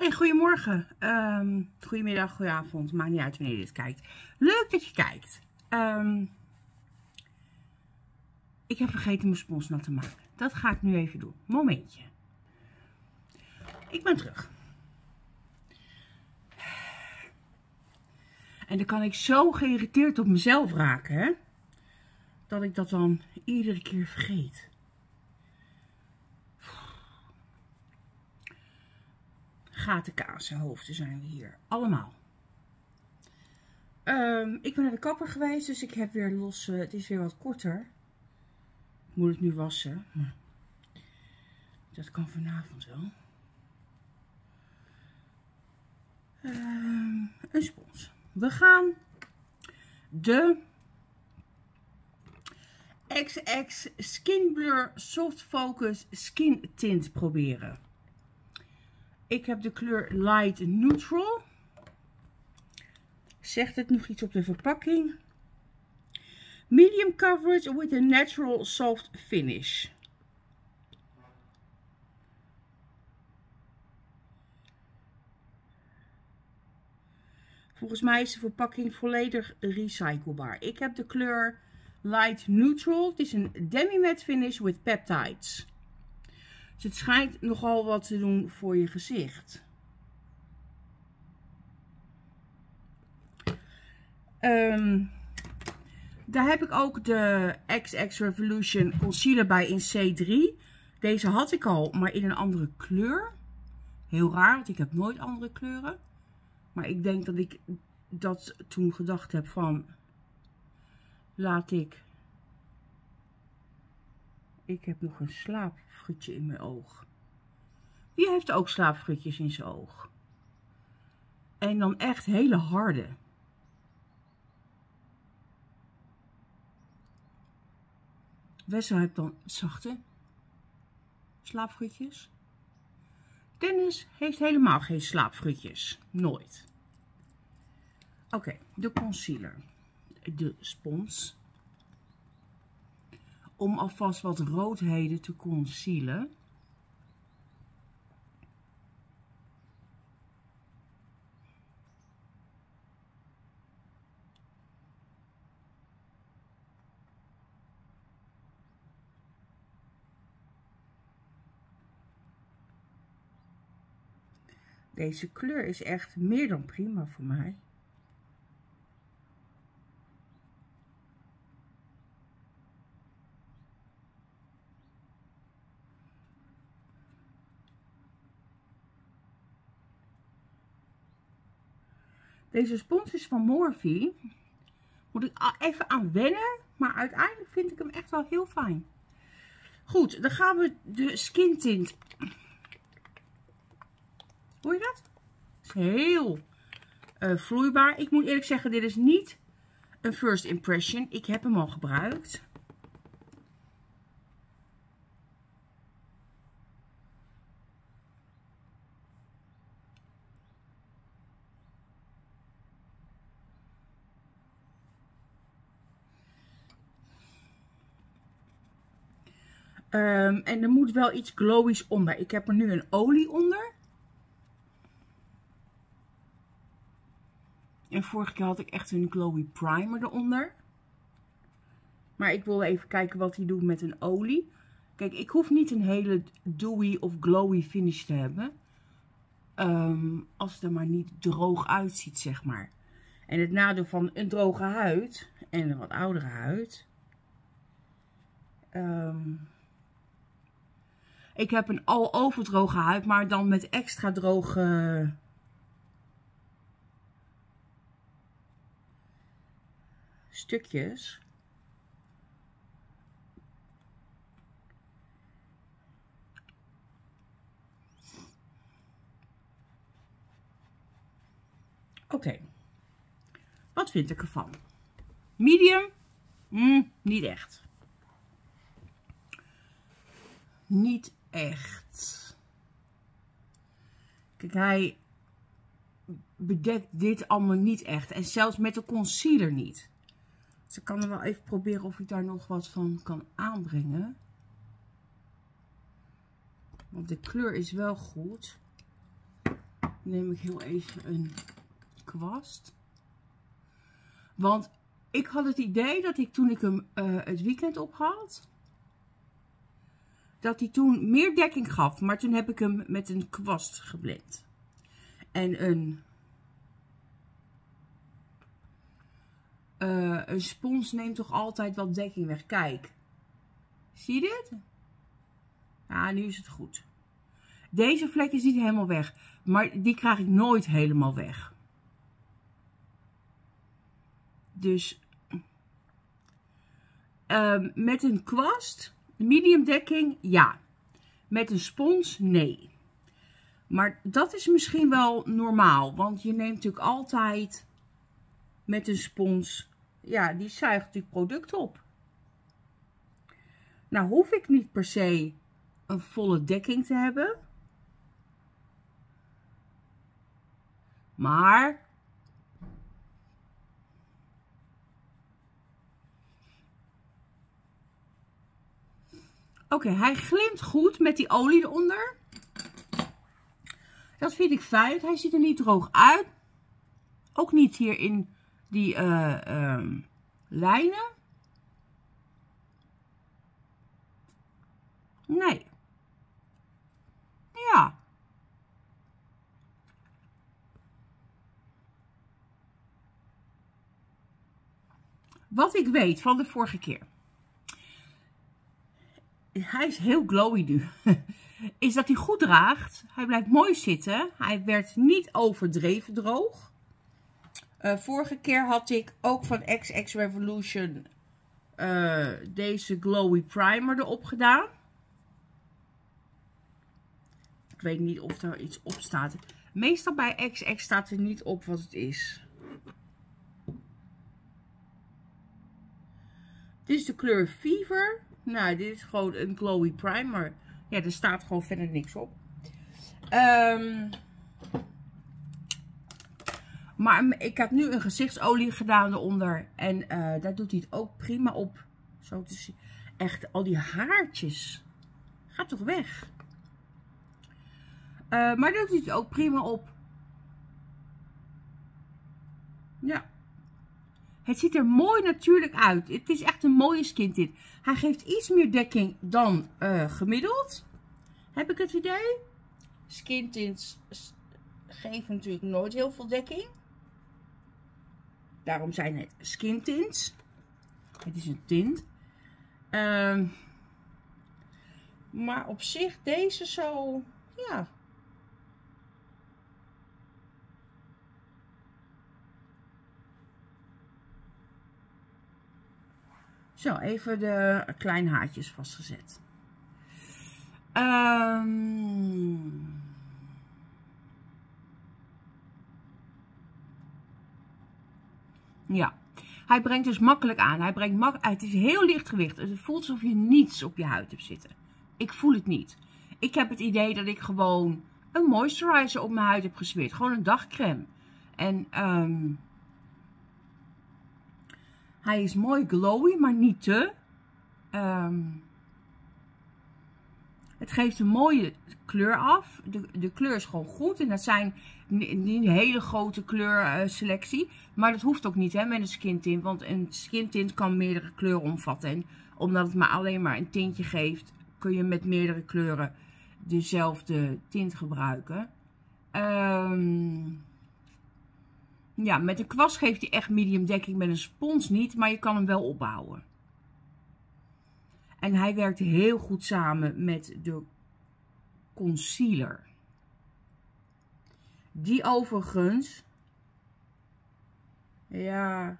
Hey, goedemorgen, goedemiddag, goedenavond, maakt niet uit wanneer je dit kijkt. Leuk dat je kijkt. Ik heb vergeten mijn spons nat te maken. Dat ga ik nu even doen. Momentje. Ik ben terug. En dan kan ik zo geïrriteerd op mezelf raken, hè? Dat ik dat dan iedere keer vergeet. Gatenkazenhoofden zijn we hier. Allemaal. Ik ben naar de kapper geweest, dus ik heb weer los. Het is weer wat korter. Ik moet het nu wassen. Maar dat kan vanavond wel. Een spons. We gaan de XX Skin Blur Soft Focus Skin Tint proberen. Ik heb de kleur Light Neutral. Zegt het nog iets op de verpakking? Medium coverage with a natural soft finish. Volgens mij is de verpakking volledig recyclebaar. Ik heb de kleur Light Neutral. Het is een demi-matte finish with peptides. Dus het schijnt nogal wat te doen voor je gezicht. Daar heb ik ook de XX Revolution Concealer bij in C3. Deze had ik al, maar in een andere kleur. Heel raar, want ik heb nooit andere kleuren. Maar ik denk dat ik dat toen gedacht heb van... Laat ik... Ik heb nog een slaapfrutje in mijn oog. Wie heeft ook slaapfrutjes in zijn oog? En dan echt hele harde. Wessel heeft dan zachte slaapfrutjes. Dennis heeft helemaal geen slaapfrutjes. Nooit. Oké, de concealer. De spons. Om alvast wat roodheden te concealen. Deze kleur is echt meer dan prima voor mij. Deze spons is van Morphe. Moet ik even aan wennen, maar uiteindelijk vind ik hem echt wel heel fijn. Goed, dan gaan we de skin tint. Hoor je dat? Het is heel vloeibaar. Ik moet eerlijk zeggen, dit is niet een first impression. Ik heb hem al gebruikt. En er moet wel iets glowies onder. Ik heb er nu een olie onder. En vorige keer had ik echt een glowy primer eronder. Maar ik wil even kijken wat hij doet met een olie. Kijk, ik hoef niet een hele dewy of glowy finish te hebben. Als het er maar niet droog uitziet, zeg maar. En het nadeel van een droge huid en een wat oudere huid. Ik heb een al overdroge huid, maar dan met extra droge stukjes. Oké. Wat vind ik ervan? Medium? Niet echt. Niet echt. Kijk, hij bedekt dit allemaal niet echt. En zelfs met de concealer niet. Dus ik kan er wel even proberen of ik daar nog wat van kan aanbrengen. Want de kleur is wel goed. neem ik heel even een kwast. Want ik had het idee dat ik toen ik hem het weekend op had, dat hij toen meer dekking gaf. Maar toen heb ik hem met een kwast geblend. En een spons neemt toch altijd wat dekking weg. Kijk. Zie je dit? Ja, nu is het goed. Deze vlek is niet helemaal weg. Maar die krijg ik nooit helemaal weg. Dus met een kwast, medium dekking, ja. Met een spons, nee. Maar dat is misschien wel normaal. Want je neemt natuurlijk altijd met een spons, ja, die zuigt natuurlijk product op. Nou hoef ik niet per se een volle dekking te hebben. Maar oké, hij glimt goed met die olie eronder. Dat vind ik fijn. Hij ziet er niet droog uit. Ook niet hier in die lijnen. Nee. Ja. Wat ik weet van de vorige keer. Hij is heel glowy nu. Is dat hij goed draagt. Hij blijft mooi zitten. Hij werd niet overdreven droog. Vorige keer had ik ook van XX Revolution deze glowy primer erop gedaan. Ik weet niet of er iets op staat. Meestal bij XX staat er niet op wat het is. Dit is de kleur Fever. Nou, dit is gewoon een glowy primer. Ja, er staat gewoon verder niks op. Maar ik heb nu een gezichtsolie gedaan eronder. En daar doet hij het ook prima op. Zo te zien. Echt, al die haartjes. Gaat toch weg. Maar daar doet hij het ook prima op. Ja. Het ziet er mooi natuurlijk uit. Het is echt een mooie skin tint. Hij geeft iets meer dekking dan gemiddeld. Heb ik het idee. Skin tints geven natuurlijk nooit heel veel dekking. Daarom zijn het skin tints. Het is een tint. Maar op zich deze zo, ja. Zo, even de kleine haartjes vastgezet. Ja, hij brengt dus makkelijk aan. Hij brengt het is heel licht gewicht. Het voelt alsof je niets op je huid hebt zitten. Ik voel het niet. Ik heb het idee dat ik gewoon een moisturizer op mijn huid heb gesmeerd. Gewoon een dagcrème. En hij is mooi glowy, maar niet te. Het geeft een mooie kleur af. De kleur is gewoon goed. En dat zijn niet een hele grote kleurselectie. Maar dat hoeft ook niet hè, met een skin tint. Want een skin tint kan meerdere kleuren omvatten. En omdat het maar alleen maar een tintje geeft, kun je met meerdere kleuren dezelfde tint gebruiken. Ja, met een kwast geeft hij echt medium dekking. Met een spons niet, maar je kan hem wel opbouwen. En hij werkt heel goed samen met de concealer. Die overigens, ja,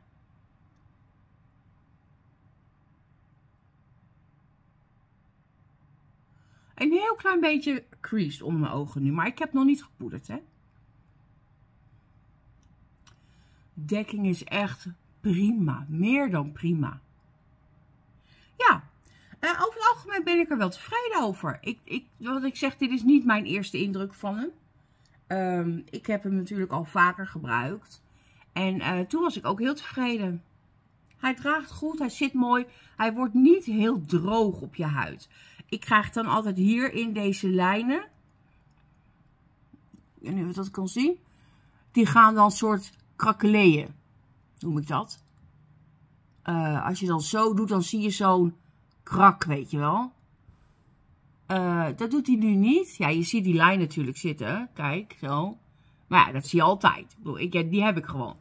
een heel klein beetje creased onder mijn ogen nu. Maar ik heb nog niet gepoederd, hè. Dekking is echt prima. Meer dan prima. Ja. Over het algemeen ben ik er wel tevreden over. Wat ik zeg, dit is niet mijn eerste indruk van hem. Ik heb hem natuurlijk al vaker gebruikt. En toen was ik ook heel tevreden. Hij draagt goed, hij zit mooi. Hij wordt niet heel droog op je huid. Ik krijg dan altijd hier in deze lijnen. weet niet of je dat kan zien. Die gaan dan soort krakkeleien, noem ik dat. Als je dan zo doet, dan zie je zo'n krak, weet je wel. Dat doet hij nu niet. Ja, je ziet die lijn natuurlijk zitten. Kijk, zo. Maar ja, dat zie je altijd. Ik bedoel, die heb ik gewoon.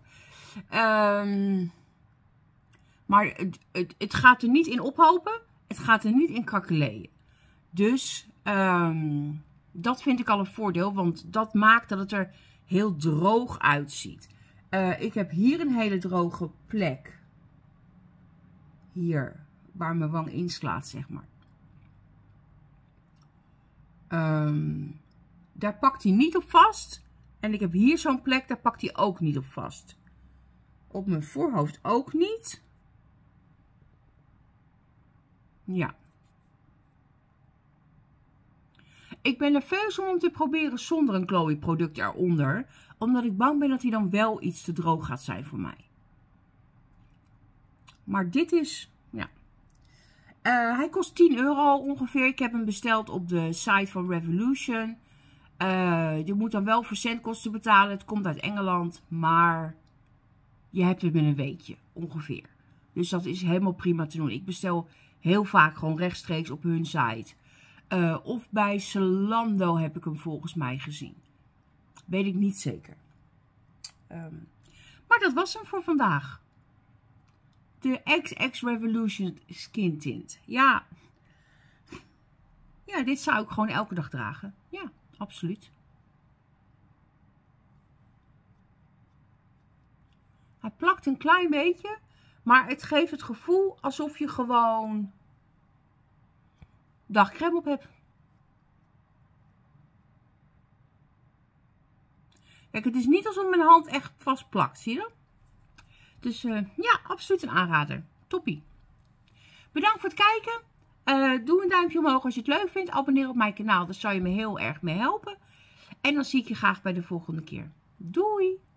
Maar het gaat er niet in ophopen. Het gaat er niet in krakkeleien. Dus dat vind ik al een voordeel. Want dat maakt dat het er heel droog uitziet. Ik heb hier een hele droge plek. Hier, waar mijn wang inslaat, zeg maar. Daar pakt hij niet op vast. En ik heb hier zo'n plek, daar pakt hij ook niet op vast. Op mijn voorhoofd ook niet. Ja. Ik ben nerveus om te proberen zonder een Chloe product eronder. Omdat ik bang ben dat hij dan wel iets te droog gaat zijn voor mij. Maar dit is, ja. Hij kost 10 euro ongeveer. Ik heb hem besteld op de site van Revolution. Je moet dan wel verzendkosten betalen. Het komt uit Engeland. Maar je hebt het binnen een weekje ongeveer. Dus dat is helemaal prima te doen. Ik bestel heel vaak gewoon rechtstreeks op hun site. Of bij Zalando heb ik hem volgens mij gezien. Weet ik niet zeker. Maar dat was hem voor vandaag. De XX Revolution Skin Tint. Ja. Ja, dit zou ik gewoon elke dag dragen. Ja, absoluut. Hij plakt een klein beetje. Maar het geeft het gevoel alsof je gewoon dagcrème op hebt. Kijk, het is niet alsof mijn hand echt vast plakt. Zie je dat? Dus ja, absoluut een aanrader. Toppie. Bedankt voor het kijken. Doe een duimpje omhoog als je het leuk vindt. Abonneer op mijn kanaal. Daar zou je me heel erg mee helpen. En dan zie ik je graag bij de volgende keer. Doei!